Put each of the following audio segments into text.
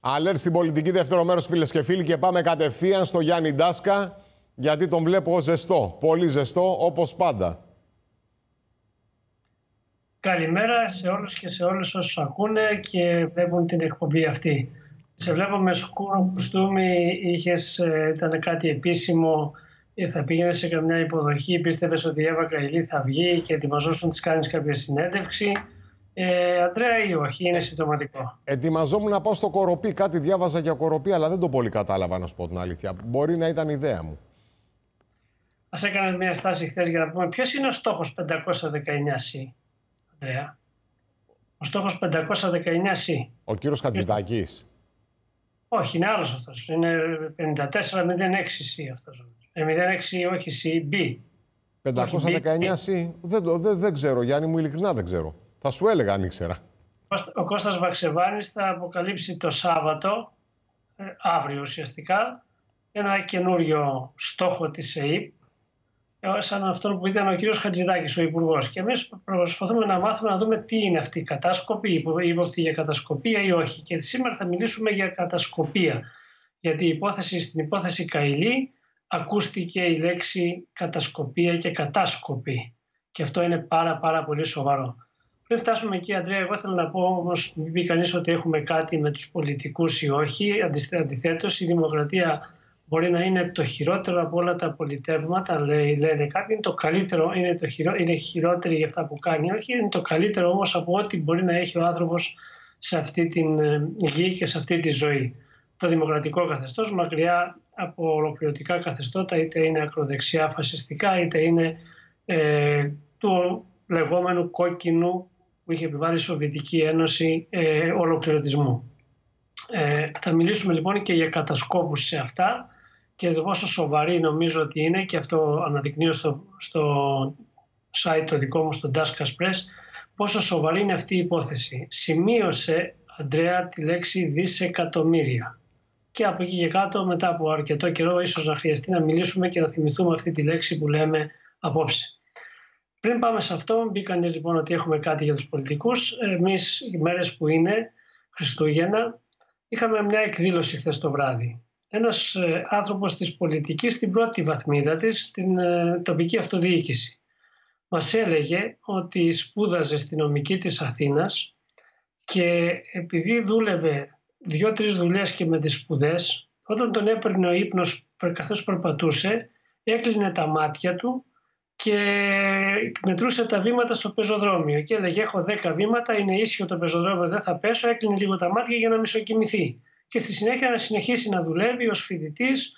Αλέρτ στην πολιτική, δεύτερο μέρος, φίλες και φίλοι, και πάμε κατευθείαν στο Γιάννη Ντάσκα, γιατί τον βλέπω ζεστό, πολύ ζεστό, όπως πάντα. Καλημέρα σε όλους και σε όλους όσους ακούνε και βλέπουν την εκπομπή αυτή. Σε βλέπω με σκούρο κουστούμι, ήταν κάτι επίσημο, θα πήγαινε σε καμιά υποδοχή, πίστευες ότι η Εύα Καηλή θα βγει και ετοιμαζόσουν να της κάνεις κάποια συνέντευξη. Αντρέα, ή όχι, είναι συμπτωματικό. Ετοιμαζόμουν να πάω στο Κοροπή, κάτι διάβαζα για Κοροπή, αλλά δεν το πολύ κατάλαβα, να σου πω την αλήθεια. Μπορεί να ήταν ιδέα μου. Ας έκανες μια στάση χθες για να πούμε ποιος είναι ο στόχος 519C, Αντρέα. Ο στόχος 519C. Ο κύριος Χατζηδάκης. Όχι, είναι άλλος αυτός. Είναι 5406C αυτός. 06 όχι C, B. 519C. Δεν ξέρω, Γιάννη μου, ειλικρινά δεν ξέρω. Θα σου έλεγα αν ήξερα. Ο Κώστας Βαξεβάνης θα αποκαλύψει το Σάββατο, αύριο ουσιαστικά, ένα καινούριο στόχο της ΕΕΠ, σαν αυτόν που ήταν ο κύριος Χατζηδάκης, ο Υπουργός. Και εμείς προσπαθούμε να μάθουμε, να δούμε τι είναι αυτή η κατάσκοπη, είπε αυτή για κατασκοπία ή όχι. Και σήμερα θα μιλήσουμε για κατασκοπία. Γιατί στην υπόθεση Καηλή ακούστηκε η λέξη κατασκοπία και κατάσκοπη. Και αυτό είναι πάρα πολύ σοβαρό. Πριν φτάσουμε εκεί, Αντρέα, εγώ θέλω να πω όμως, μην πει κανείς ότι έχουμε κάτι με τους πολιτικούς ή όχι. Αντιθέτως, η δημοκρατία μπορεί να είναι το χειρότερο από όλα τα πολιτεύματα, λένε κάποιοι. Είναι το καλύτερο, είναι χειρότερη για αυτά που κάνει. Όχι, είναι το καλύτερο όμως από ό,τι μπορεί να έχει ο άνθρωπος σε αυτή την γη και σε αυτή τη ζωή. Το δημοκρατικό καθεστώς, μακριά από ολοκληρωτικά καθεστώτα, είτε είναι ακροδεξιά φασιστικά, είτε είναι του λεγόμενου κόκκινου που είχε επιβάλει η Σοβιετική Ένωση ολοκληρωτισμού. Θα μιλήσουμε λοιπόν και για κατασκόπους σε αυτά και το πόσο σοβαρή νομίζω ότι είναι, και αυτό αναδεικνύω στο site το δικό μου, στο Daskas Press, πόσο σοβαρή είναι αυτή η υπόθεση. Σημείωσε, Αντρέα, τη λέξη δισεκατομμύρια. Και από εκεί και κάτω, μετά από αρκετό καιρό, ίσως να χρειαστεί να μιλήσουμε και να θυμηθούμε αυτή τη λέξη που λέμε απόψε. Πριν πάμε σε αυτό, μπει κανείς λοιπόν ότι έχουμε κάτι για τους πολιτικούς. Εμείς, οι μέρες που είναι Χριστούγεννα, είχαμε μια εκδήλωση χθες το βράδυ. Ένας άνθρωπος της πολιτικής, στην πρώτη βαθμίδα της, στην τοπική αυτοδιοίκηση, μας έλεγε ότι σπούδαζε στη νομική της Αθήνας και επειδή δούλευε 2-3 δουλειές και με τις σπουδές, όταν τον έπαιρνε ο ύπνος καθώς περπατούσε, έκλεινε τα μάτια του και μετρούσε τα βήματα στο πεζοδρόμιο και έλεγε: έχω 10 βήματα, είναι ίσιο το πεζοδρόμιο, δεν θα πέσω. Έκλεινε λίγο τα μάτια για να μισοκοιμηθεί. Και στη συνέχεια να συνεχίσει να δουλεύει ως φοιτητής,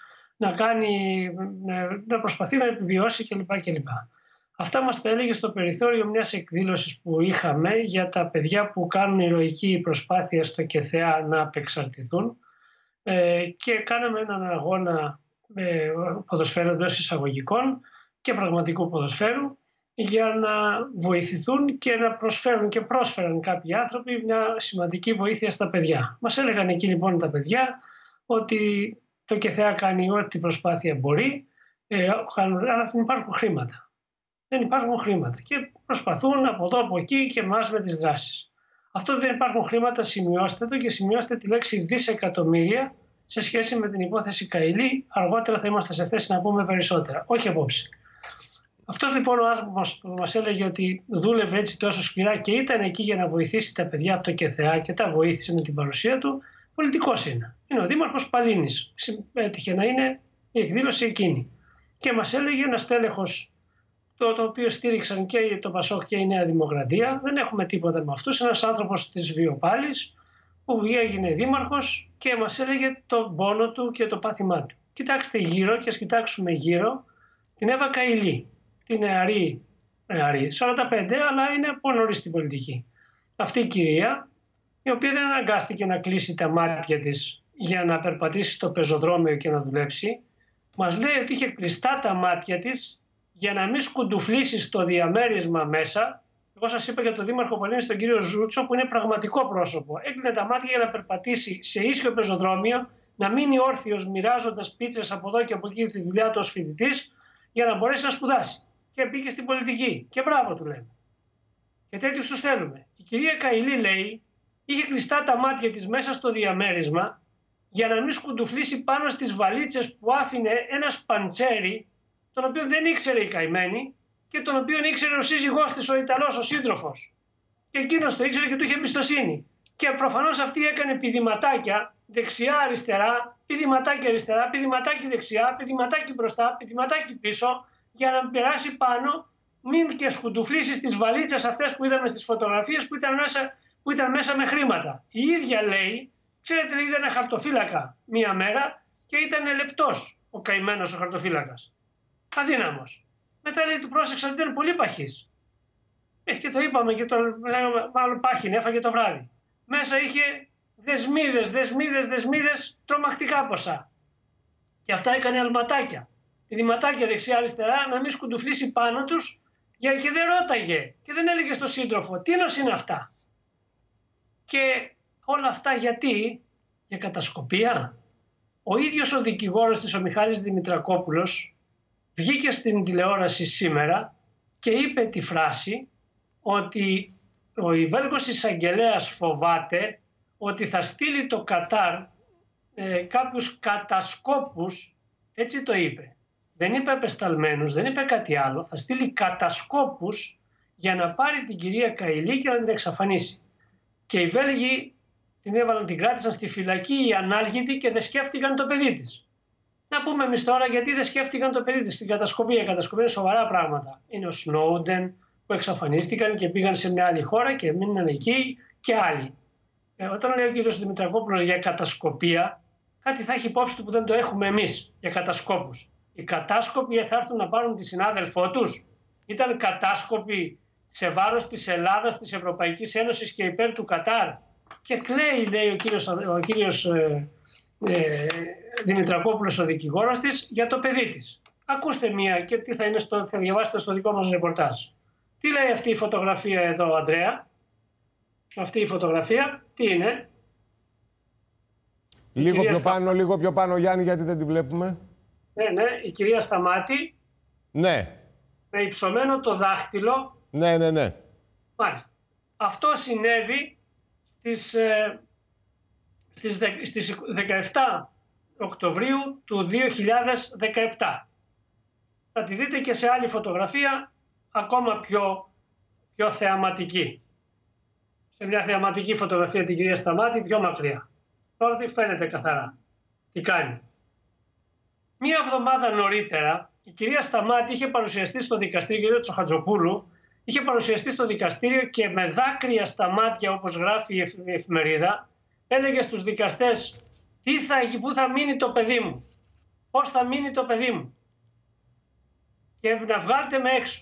να προσπαθεί να επιβιώσει κλπ. Αυτά μας τα έλεγε στο περιθώριο μιας εκδήλωσης που είχαμε για τα παιδιά που κάνουν ηρωική προσπάθεια στο ΚΕΘΕΑ να απεξαρτηθούν, και κάναμε έναν αγώνα ποδοσφαίρου εντός εισαγωγικών και πραγματικού ποδοσφαίρου για να βοηθηθούν και να προσφέρουν, και πρόσφεραν κάποιοι άνθρωποι μια σημαντική βοήθεια στα παιδιά. Μας έλεγαν εκεί λοιπόν τα παιδιά ότι το ΚΕΘΕΑ κάνει ό,τι προσπάθεια μπορεί, αλλά δεν υπάρχουν χρήματα. Δεν υπάρχουν χρήματα και προσπαθούν από εδώ από εκεί και εμάς με τις δράσεις. Αυτό δεν υπάρχουν χρήματα, σημειώστε το και σημειώστε τη λέξη δισεκατομμύρια σε σχέση με την υπόθεση Καηλή. Αργότερα θα είμαστε σε θέση να πούμε περισσότερα, όχι απόψε. Αυτός λοιπόν ο άνθρωπος που μας έλεγε ότι δούλευε έτσι τόσο σκληρά και ήταν εκεί για να βοηθήσει τα παιδιά από το ΚΕΘΕΑ και τα βοήθησε με την παρουσία του, πολιτικός είναι. Είναι ο Δήμαρχος Παλίνης. Έτυχε να είναι η εκδήλωση εκείνη. Και μας έλεγε ένας τέλεχος, το οποίο στήριξαν και το Πασόκ και η Νέα Δημοκρατία. Δεν έχουμε τίποτα με αυτούς. Ένας άνθρωπος της Βιοπάλης που έγινε δήμαρχος και μας έλεγε τον πόνο του και το πάθημά του. Κοιτάξτε γύρω και ας κοιτάξουμε γύρω την Εύα Καηλή. Τη νεαρή, 45, αλλά είναι από νωρίς στην πολιτική. Αυτή η κυρία, η οποία δεν αναγκάστηκε να κλείσει τα μάτια της για να περπατήσει στο πεζοδρόμιο και να δουλέψει, μας λέει ότι είχε κλειστά τα μάτια της για να μην σκουντουφλήσει στο διαμέρισμα μέσα. Εγώ σας είπα για τον Δήμαρχο Πολύνης, τον κύριο Ζούτσο, που είναι πραγματικό πρόσωπο. Έκλεινε τα μάτια για να περπατήσει σε ίσιο πεζοδρόμιο, να μείνει όρθιος μοιράζοντας πίτσες από εδώ και από εκεί τη δουλειά του ως φοιτητής, για να μπορέσει να σπουδάσει. Και πήγε στην πολιτική. Και μπράβο του λέμε. Και τέτοιους τους θέλουμε. Η κυρία Καηλή, λέει, είχε κλειστά τα μάτια της μέσα στο διαμέρισμα για να μην σκουντουφλήσει πάνω στις βαλίτσες που άφηνε ένας παντσέρι, τον οποίο δεν ήξερε η καημένη και τον οποίο ήξερε ο σύζυγός της, ο Ιταλός, ο σύντροφος. Και εκείνος το ήξερε και του είχε εμπιστοσύνη. Και προφανώς αυτή έκανε πηδηματάκια δεξιά-αριστερά, πηδηματάκι αριστερά, πηδηματάκι δεξιά, πηδηματάκι μπροστά, πηδηματάκι πίσω, για να περάσει πάνω, μην και σκουντουφλήσει στις βαλίτσες αυτές που είδαμε στις φωτογραφίες που ήταν μέσα με χρήματα. Η ίδια λέει, ξέρετε, είδε ένα χαρτοφύλακα μία μέρα και ήταν λεπτός ο καημένος ο χαρτοφύλακας. Αδύναμος. Μετά λέει, του πρόσεξα ότι ήταν πολύ παχής. Και το είπαμε και το λέγαμε, μάλλον πάχινε, έφαγε το βράδυ. Μέσα είχε δεσμίδες, τρομακτικά ποσά. Και αυτά έκανε αλματάκια. Πηδηματάκια δεξιά-αριστερά, να μην σκουντουφλήσει πάνω τους, και δεν ρώταγε και δεν έλεγε στο σύντροφο τίνος είναι αυτά. Και όλα αυτά γιατί? Για κατασκοπία. Ο ίδιος ο δικηγόρος της, ο Μιχάλης Δημητρακόπουλος, βγήκε στην τηλεόραση σήμερα και είπε τη φράση ότι ο Βέλγος εισαγγελέας φοβάται ότι θα στείλει το Κατάρ κάποιους κατασκόπους, έτσι το είπε. Δεν είπε απεσταλμένους, δεν είπε κάτι άλλο. Θα στείλει κατασκόπους για να πάρει την κυρία Καηλή και να την εξαφανίσει. Και οι Βέλγοι την έβαλαν, την κράτησαν στη φυλακή οι ανάλγητοι και δεν σκέφτηκαν το παιδί της. Να πούμε εμείς τώρα γιατί δεν σκέφτηκαν το παιδί της στην κατασκοπία. Η κατασκοπία είναι σοβαρά πράγματα. Είναι ο Σνόουντεν που εξαφανίστηκαν και πήγαν σε μια άλλη χώρα και μείναν εκεί και άλλοι. Όταν λέει ο κύριος Δημητρακόπουλος για κατασκοπία, κάτι θα έχει υπόψη του που δεν το έχουμε εμείς για κατασκόπους. Οι κατάσκοποι θα έρθουν να πάρουν τη συνάδελφό τους. Ήταν κατάσκοποι σε βάρος της Ελλάδας, της Ευρωπαϊκής Ένωσης και υπέρ του Κατάρ. Και κλαίει, λέει ο κύριος Δημητρακόπουλος, ο δικηγόρος της, για το παιδί της. Ακούστε μία και τι θα διαβάσετε στο δικό μας ρεπορτάζ. Τι λέει αυτή η φωτογραφία εδώ, Αντρέα? Αυτή η φωτογραφία τι είναι? Λίγο πιο πάνω, Γιάννη, γιατί δεν τη βλέπουμε. Ναι, η κυρία Σταμάτη. Ναι. Με υψωμένο το δάχτυλο. Ναι. Μάλιστα. Αυτό συνέβη στις 17 Οκτωβρίου του 2017. Θα τη δείτε και σε άλλη φωτογραφία, ακόμα πιο θεαματική. Σε μια θεαματική φωτογραφία την κυρία Σταμάτη, πιο μακριά. Τώρα τι φαίνεται καθαρά. Τι κάνει? Μία εβδομάδα νωρίτερα, η κυρία Σταμάτη είχε παρουσιαστεί στο δικαστήριο, η κυρία Τσοχατζοπούλου, είχε παρουσιαστεί στο δικαστήριο και με δάκρυα στα μάτια, όπως γράφει η εφημερίδα, έλεγε στους δικαστές πού θα μείνει το παιδί μου, πώς θα μείνει το παιδί μου και να βγάλετε με έξω.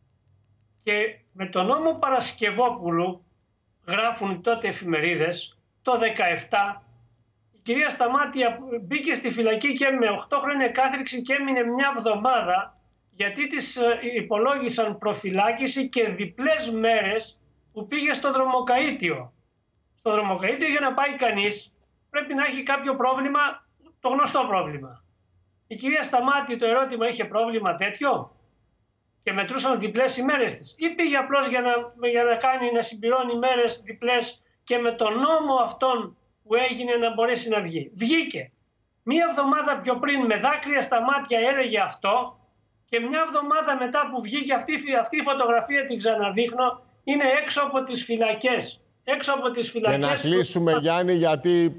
Και με τον νόμο Παρασκευόπουλου, γράφουν τότε εφημερίδες, το 17, η κυρία Σταμάτη μπήκε στη φυλακή και με 8 χρόνια κάθριξη και έμεινε μια εβδομάδα, γιατί της υπολόγισαν προφυλάκηση και διπλές μέρες που πήγε στο δρομοκαΐτιο. Στο δρομοκαΐτιο για να πάει κανείς πρέπει να έχει κάποιο πρόβλημα, το γνωστό πρόβλημα. Η κυρία Σταμάτη, το ερώτημα, είχε πρόβλημα τέτοιο και μετρούσαν διπλές ημέρες της, ή πήγε απλώς για να κάνει, να συμπληρώνει ημέρες διπλές και με τον νόμο αυτόν που έγινε να μπορέσει να βγει? Βγήκε. Μία εβδομάδα πιο πριν με δάκρυα στα μάτια έλεγε αυτό και μια εβδομάδα μετά που βγήκε αυτή η φωτογραφία, την ξαναδείχνω, είναι έξω από τις φυλακές. Έξω από τις φυλακές. Και να κλείσουμε, Γιάννη, γιατί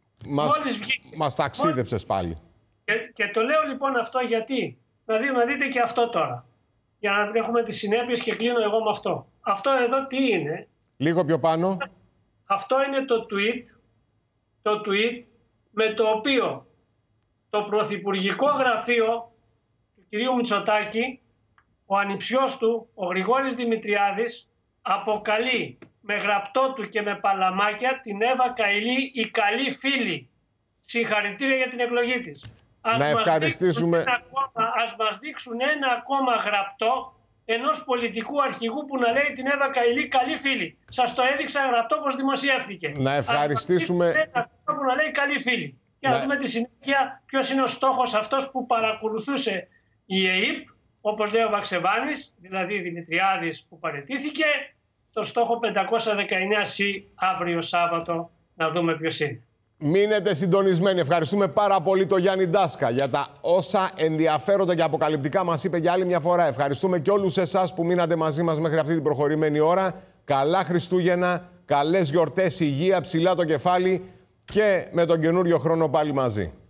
μας ταξίδεψες πάλι. Και το λέω λοιπόν αυτό γιατί, να δείτε και αυτό τώρα, για να έχουμε τις συνέπειες και κλείνω εγώ με αυτό. Αυτό εδώ τι είναι? Λίγο πιο πάνω. Αυτό είναι το tweet με το οποίο το Πρωθυπουργικό Γραφείο του κυρίου Μητσοτάκη, ο ανιψιός του, ο Γρηγόρης Δημητριάδης, αποκαλεί με γραπτό του και με παλαμάκια την Εύα Καηλή η καλή φίλη. Συγχαρητήρια για την εκλογή της. Ας μας δείξουν ένα ακόμα γραπτό ενός πολιτικού αρχηγού που να λέει την Εύα Καηλή καλή φίλη. Σας το έδειξα γραπτό πως δημοσιεύθηκε. Να ευχαριστήσουμε. Ένα γραπτό που να λέει καλή φίλη. Για να δούμε τη συνέχεια ποιος είναι ο στόχος αυτός που παρακολουθούσε η ΕΕΠ, όπως λέει ο Βαξεβάνης, δηλαδή Δημητριάδης που παραιτήθηκε, το στόχο 519C αύριο Σάββατο, να δούμε ποιος είναι. Μείνετε συντονισμένοι. Ευχαριστούμε πάρα πολύ τον Γιάννη Ντάσκα για τα όσα ενδιαφέροντα και αποκαλυπτικά μας είπε για άλλη μια φορά. Ευχαριστούμε και όλους εσάς που μείνατε μαζί μας μέχρι αυτή την προχωρημένη ώρα. Καλά Χριστούγεννα, καλές γιορτές, υγεία, ψηλά το κεφάλι και με τον καινούριο χρόνο πάλι μαζί.